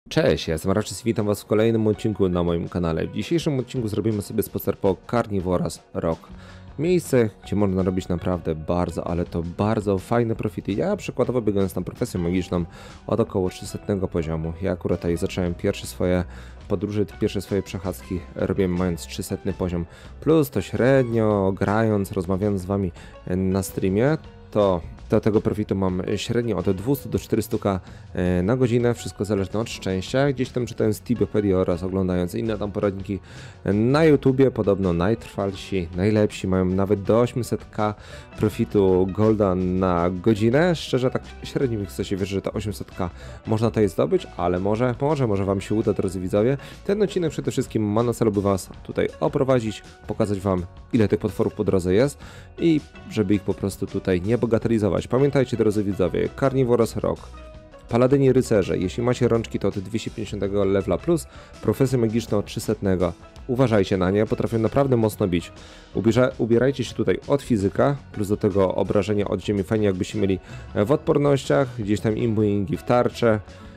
Cześć, ja jestem Raczys i witam was w kolejnym odcinku na moim kanale. W dzisiejszym odcinku zrobimy sobie spacer po Carnivoras Rock. Miejsce, gdzie można robić naprawdę bardzo, ale to bardzo fajne profity. Ja przykładowo biegając na profesję magiczną od około 300 poziomu. Ja akurat tutaj zacząłem pierwsze swoje podróże, pierwsze swoje przechadzki robiłem mając 300 poziom. Plus to średnio grając, rozmawiając z wami na streamie, to do tego profitu mam średnio od 200 do 400 na godzinę, wszystko zależne od szczęścia. Gdzieś tam czytając Tibiopedia oraz oglądając inne tam poradniki na YouTubie, podobno najtrwalsi, najlepsi mają nawet do 800k profitu golda na godzinę. Szczerze tak średnio mi chce się wierzyć, że to 800k można tutaj zdobyć, ale może wam się uda, drodzy widzowie. Ten odcinek przede wszystkim ma na celu, by was tutaj oprowadzić, pokazać wam, ile tych potworów po drodze jest i żeby ich po prostu tutaj nie bagatelizować. Pamiętajcie, drodzy widzowie, Carnivoras Rock, Paladyni Rycerze, jeśli macie rączki to od 250 levela plus, profesję magiczną od 300. Uważajcie na nie, potrafią naprawdę mocno bić. Ubierajcie się tutaj od fizyka, plus do tego obrażenia od ziemi, fajnie jakbyście mieli w odpornościach, gdzieś tam imbuingi w tarcze,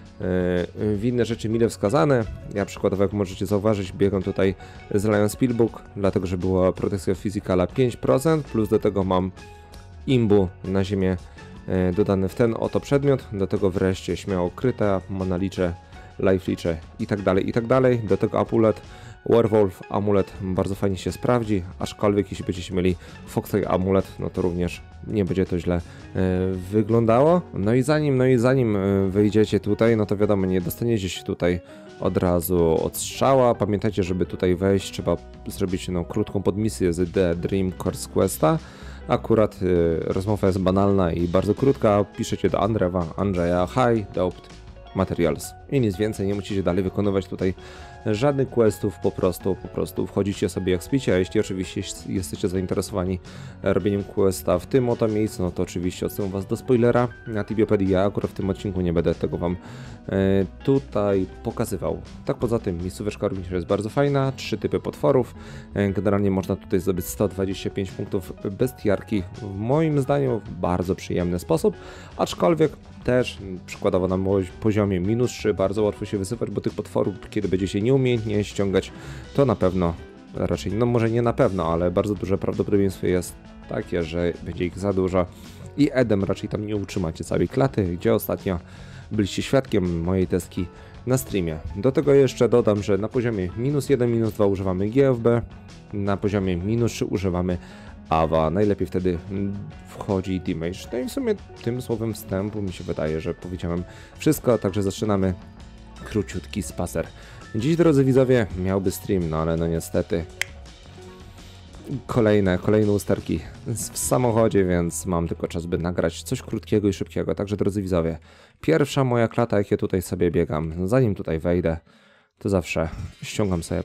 w inne rzeczy mile wskazane. Ja przykładowo, jak możecie zauważyć, biegam tutaj z Lion Speedbook, dlatego że była protekcja fizykala 5%, plus do tego mam imbu na ziemię dodany w ten oto przedmiot, do tego wreszcie śmiało kryta, mana liczę, life liczę i tak dalej, do tego amulet, werewolf amulet bardzo fajnie się sprawdzi, aczkolwiek jeśli będziecie mieli foxy amulet, no to również nie będzie to źle wyglądało. No i zanim wyjdziecie tutaj, no to wiadomo, nie dostaniecie się tutaj od razu od strzała. Pamiętajcie, żeby tutaj wejść, trzeba zrobić krótką podmisję z The Dream Course Questa. Akurat rozmowa jest banalna i bardzo krótka. Piszecie do Andrzeja hi, doubt materials i nic więcej, nie musicie dalej wykonywać tutaj żadnych questów, po prostu wchodzicie sobie jak spicie, a jeśli oczywiście jesteście zainteresowani robieniem questa w tym oto miejscu, no to oczywiście odsyłam was do spoilera na Tibiopedii. Ja akurat w tym odcinku nie będę tego wam tutaj pokazywał. Tak poza tym miejscóweczka również jest bardzo fajna, 3 typy potworów, generalnie można tutaj zdobyć 125 punktów bestiarki, w moim zdaniu w bardzo przyjemny sposób, aczkolwiek też przykładowo na poziomie -3 bardzo łatwo się wysypać, bo tych potworów, kiedy będzie się nieumiejętnie ściągać, to na pewno, raczej, no może nie na pewno, ale bardzo duże prawdopodobieństwo jest takie, że będzie ich za dużo i Edem raczej tam nie utrzymacie całej klaty, gdzie ostatnio byliście świadkiem mojej deski na streamie. Do tego jeszcze dodam, że na poziomie -1, -2 używamy GFB, na poziomie -3 używamy Awa, najlepiej wtedy wchodzi damage. No i w sumie tym słowem wstępu mi się wydaje, że powiedziałem wszystko, także zaczynamy króciutki spacer. Dziś, drodzy widzowie, miałby stream, no ale no niestety kolejne usterki w samochodzie, więc mam tylko czas, by nagrać coś krótkiego i szybkiego. Także, drodzy widzowie, pierwsza moja klata, jak ja tutaj sobie biegam, zanim tutaj wejdę, to zawsze ściągam sobie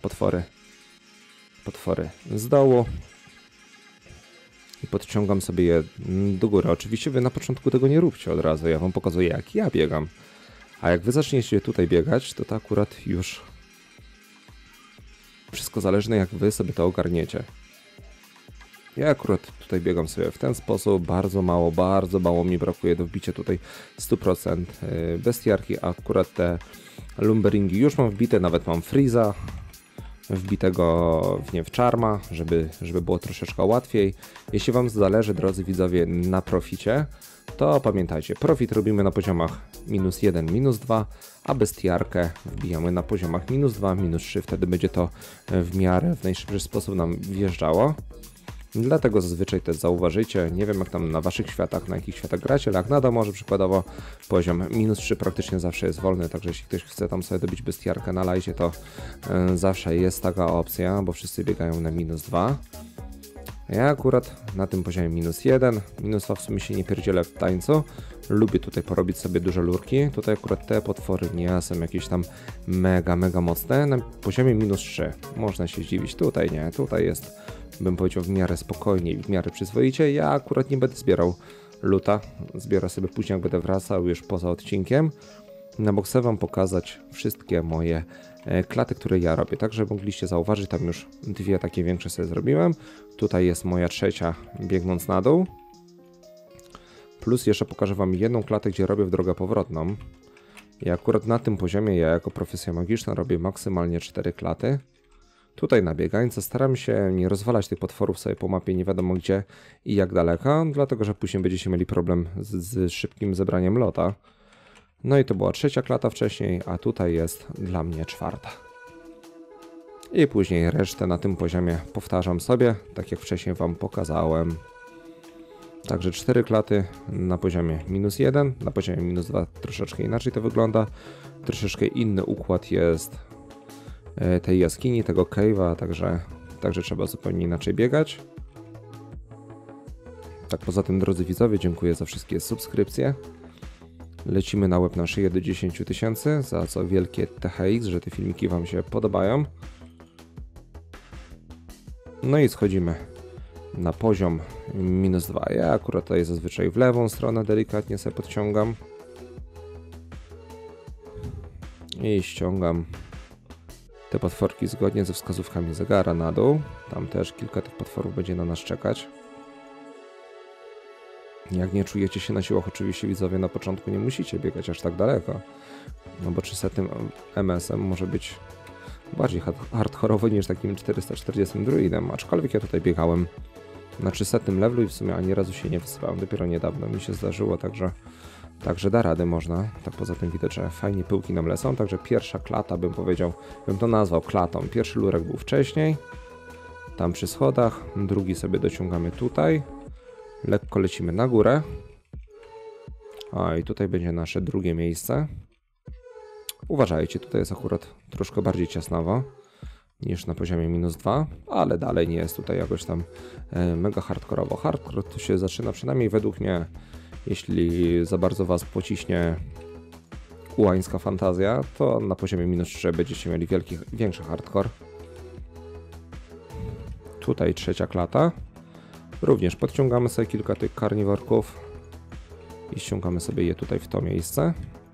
potwory z dołu i podciągam sobie je do góry. Oczywiście wy na początku tego nie róbcie od razu, ja wam pokazuję, jak ja biegam. A jak wy zaczniecie tutaj biegać, to akurat już wszystko zależne, jak wy sobie to ogarniecie. Ja akurat tutaj biegam sobie w ten sposób, bardzo mało mi brakuje do wbicia tutaj 100% bestiarki, a akurat te lumberingi już mam wbite, nawet mam freeza wbitego w charma, żeby było troszeczkę łatwiej. Jeśli wam zależy, drodzy widzowie, na proficie, to pamiętajcie, profit robimy na poziomach -1, -2, a bestiarkę wbijamy na poziomach -2, -3, wtedy będzie to w miarę, w najszybszy sposób nam wjeżdżało. Dlatego zazwyczaj też zauważycie, nie wiem jak tam na waszych światach, na jakich światach gracie, ale jak na domorze przykładowo poziom -3 praktycznie zawsze jest wolny, także jeśli ktoś chce tam sobie dobić bestiarkę na lajcie, to zawsze jest taka opcja, bo wszyscy biegają na -2. Ja akurat na tym poziomie -1, -2 w sumie się nie pierdzielę w tańcu, lubię tutaj porobić sobie duże lurki, tutaj akurat te potwory nie są jakieś tam mega mocne, na poziomie -3 można się zdziwić, tutaj nie, tutaj jest, bym powiedział, w miarę spokojnie i w miarę przyzwoicie. Ja akurat nie będę zbierał luta, zbiorę sobie później, jak będę wracał już poza odcinkiem, no bo chcę wam pokazać wszystkie moje klaty, które ja robię, także mogliście zauważyć, tam już 2 takie większe sobie zrobiłem, tutaj jest moja 3. biegnąc na dół, plus jeszcze pokażę wam jedną klatę, gdzie robię w drogę powrotną. I akurat na tym poziomie ja jako profesja magiczna robię maksymalnie 4 klaty. Tutaj na biegańce staram się nie rozwalać tych potworów sobie po mapie nie wiadomo gdzie i jak daleko, dlatego że później będziecie mieli problem z szybkim zebraniem lota. No i to była 3. klata wcześniej, a tutaj jest dla mnie 4. I później resztę na tym poziomie powtarzam sobie, tak jak wcześniej wam pokazałem. Także 4 klaty na poziomie -1, na poziomie -2 troszeczkę inaczej to wygląda. Troszeczkę inny układ jest tej jaskini, tego cave'a, także trzeba zupełnie inaczej biegać. Tak poza tym, drodzy widzowie, dziękuję za wszystkie subskrypcje. Lecimy na łeb na szyję do 10 000, za co wielkie THX, że te filmiki wam się podobają. No i schodzimy na poziom -2. Ja akurat tutaj zazwyczaj w lewą stronę delikatnie sobie podciągam. I ściągam te potworki zgodnie ze wskazówkami zegara na dół. Tam też kilka tych potworów będzie na nas czekać. Jak nie czujecie się na siłach, oczywiście widzowie, na początku nie musicie biegać aż tak daleko. No bo 300 MS-em może być bardziej hardkorowy niż takim 440 druidem. Aczkolwiek ja tutaj biegałem na 300 levelu i w sumie ani razu się nie wysypałem. Dopiero niedawno mi się zdarzyło, także da rady można. Tak poza tym widać, że fajnie pyłki nam lecą. Także pierwsza klata bym powiedział, bym to nazwał klatą. Pierwszy lurek był wcześniej, tam przy schodach. Drugi sobie dociągamy tutaj. Lekko lecimy na górę. A i tutaj będzie nasze drugie miejsce. Uważajcie, tutaj jest akurat troszkę bardziej ciasnawo niż na poziomie -2, ale dalej nie jest tutaj jakoś tam mega hardkorowo. Hardcore to się zaczyna przynajmniej według mnie, jeśli za bardzo was pociśnie ułańska fantazja, to na poziomie -3 będziecie mieli większy hardcore. Tutaj 3. klata. Również podciągamy sobie kilka tych karniworków i ściągamy sobie je tutaj w to miejsce.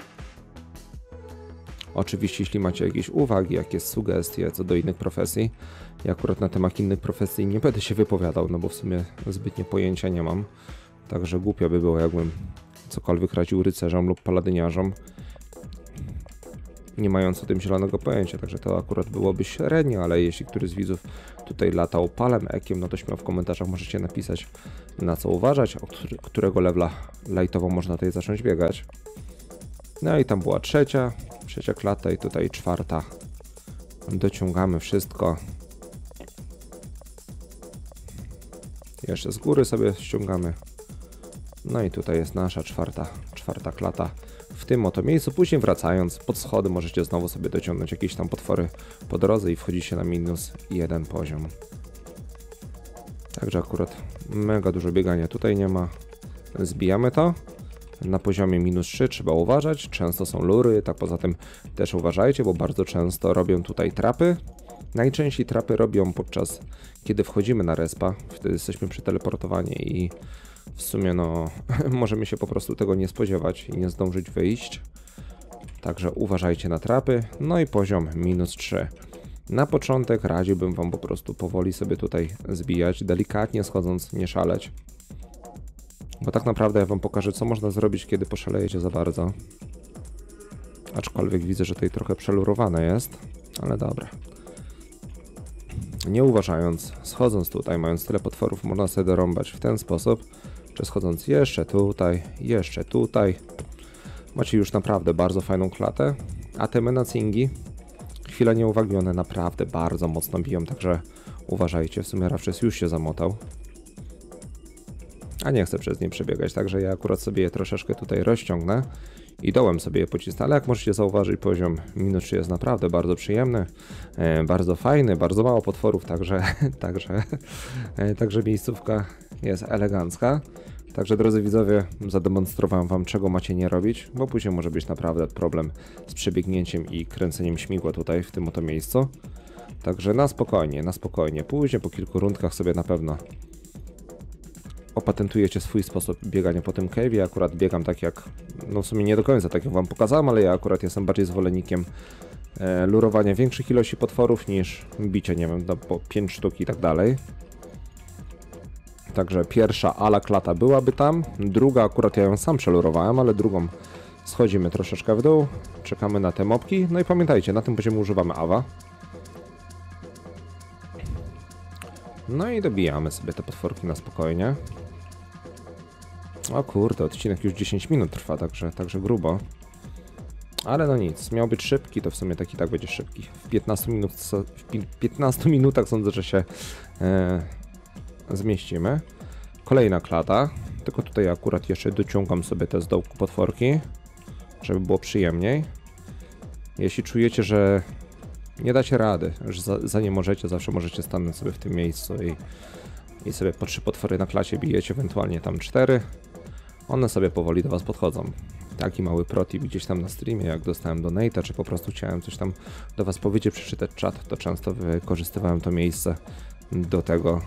Oczywiście jeśli macie jakieś uwagi, jakieś sugestie co do innych profesji, ja akurat na temat innych profesji nie będę się wypowiadał, no bo w sumie zbytnie pojęcia nie mam. Także głupio by było, jakbym cokolwiek radził rycerzom lub paladyniarzom, nie mając o tym zielonego pojęcia, także to akurat byłoby średnio, ale jeśli któryś z widzów tutaj latał palem ekiem, no to śmiało w komentarzach możecie napisać, na co uważać, od którego levela lightowo można tutaj zacząć biegać. No i tam była trzecia klata i tutaj 4. Dociągamy wszystko. Jeszcze z góry sobie ściągamy. No i tutaj jest nasza czwarta klata w tym oto miejscu. Później wracając pod schody możecie znowu sobie dociągnąć jakieś tam potwory po drodze i wchodzicie na -1 poziom. Także akurat mega dużo biegania tutaj nie ma. Zbijamy to. Na poziomie -3 trzeba uważać, często są lury, tak poza tym też uważajcie, bo bardzo często robią tutaj trapy. Najczęściej trapy robią podczas, kiedy wchodzimy na respa, wtedy jesteśmy przeteleportowani i w sumie no możemy się po prostu tego nie spodziewać i nie zdążyć wyjść. Także uważajcie na trapy. No i poziom -3. Na początek radziłbym wam po prostu powoli sobie tutaj zbijać, delikatnie schodząc, nie szaleć. Bo tak naprawdę ja wam pokażę, co można zrobić, kiedy poszalejecie za bardzo. Aczkolwiek widzę, że tutaj trochę przelurowane jest, ale dobra. Nie uważając, schodząc tutaj, mając tyle potworów, można sobie dorąbać w ten sposób, że schodząc jeszcze tutaj, macie już naprawdę bardzo fajną klatę, a te menacingi, chwila nieuwagi, one naprawdę bardzo mocno biją, także uważajcie, w sumie Rawczes już się zamotał. A nie chcę przez nie przebiegać, także ja akurat sobie je troszeczkę tutaj rozciągnę i dołem sobie je pocisnę, ale jak możecie zauważyć, poziom -3 jest naprawdę bardzo przyjemny, bardzo fajny, bardzo mało potworów, także miejscówka jest elegancka. Także drodzy widzowie, zademonstrowałem wam, czego macie nie robić, bo później może być naprawdę problem z przebiegnięciem i kręceniem śmigła tutaj w tym oto miejscu. Także na spokojnie, później po kilku rundkach sobie na pewno opatentujecie swój sposób biegania po tym cave'ie. Akurat biegam tak jak, no w sumie nie do końca tak jak wam pokazałem, ale ja akurat jestem bardziej zwolennikiem lurowania większych ilości potworów niż bicia, nie wiem, no, po 5 sztuk i tak dalej. Także pierwsza ala klata byłaby tam, druga akurat ja ją sam przelurowałem, ale drugą Schodzimy troszeczkę w dół, czekamy na te mopki. No i pamiętajcie, na tym poziomie używamy awa. No i dobijamy sobie te potworki na spokojnie. O kurde, odcinek już 10 minut trwa, także grubo. Ale no nic, miał być szybki, to w sumie taki tak będzie szybki. W 15 minutach sądzę, że się zmieścimy. Kolejna klata, tylko tutaj akurat jeszcze dociągam sobie te z dołku potworki, żeby było przyjemniej. Jeśli czujecie, że nie dacie rady, że za nie możecie, zawsze możecie stanąć sobie w tym miejscu i sobie po 3 potwory na klacie bijecie, ewentualnie tam 4. One sobie powoli do was podchodzą. Taki mały protip gdzieś tam na streamie, jak dostałem donate'a, czy po prostu chciałem coś tam do was powiedzieć, przeczytać czat, to często wykorzystywałem to miejsce do tego,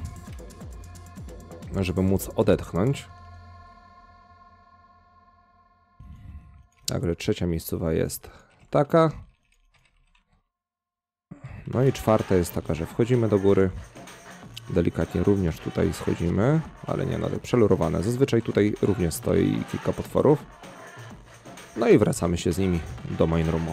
żeby móc odetchnąć. Także trzecia miejscowa jest taka. No i czwarta jest taka, że wchodzimy do góry. Delikatnie również tutaj schodzimy, ale nie, no przelurowane. Zazwyczaj tutaj również stoi kilka potworów. No i wracamy się z nimi do main roomu.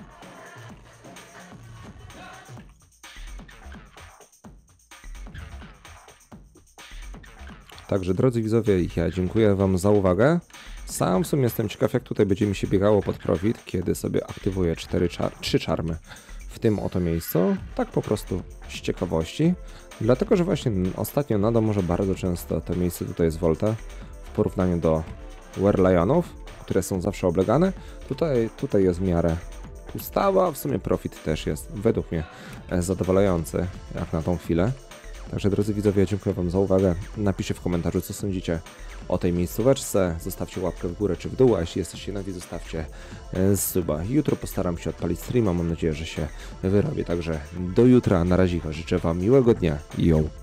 Także drodzy widzowie, ja dziękuję wam za uwagę. Sam w sumie jestem ciekaw, jak tutaj będzie mi się biegało pod profit, kiedy sobie aktywuję 3 czarmy w tym oto miejscu. Tak po prostu z ciekawości. Dlatego, że właśnie ostatnio na Domorze bardzo często to miejsce tutaj jest Volta w porównaniu do Werlionów, które są zawsze oblegane. Tutaj jest w miarę pustawa, w sumie profit też jest według mnie zadowalający jak na tą chwilę. Także drodzy widzowie, dziękuję wam za uwagę. Napiszcie w komentarzu, co sądzicie o tej miejscóweczce. Zostawcie łapkę w górę czy w dół, a jeśli jesteście nowi, zostawcie suba. Jutro postaram się odpalić streama, mam nadzieję, że się wyrobię. Także do jutra, na razie życzę wam miłego dnia i